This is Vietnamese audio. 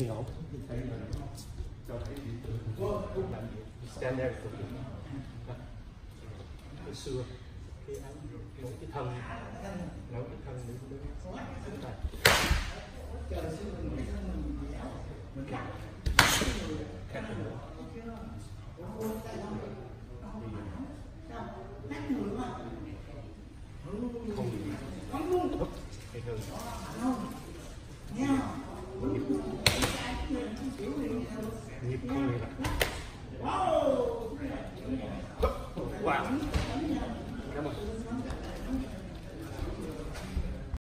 hiểu. Stand there for me. Hồi xưa khi anh nấu cái thân đứng rất là